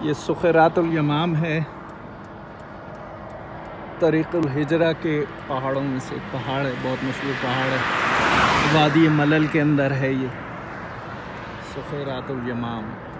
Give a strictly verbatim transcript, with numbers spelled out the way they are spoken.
ये सुखरातुल यमाम है, तरीक़ुल हिजरा के पहाड़ों में से एक पहाड़ है, बहुत मशहूर पहाड़ है, वादी मलल के अंदर है ये सुखरातुल यमाम।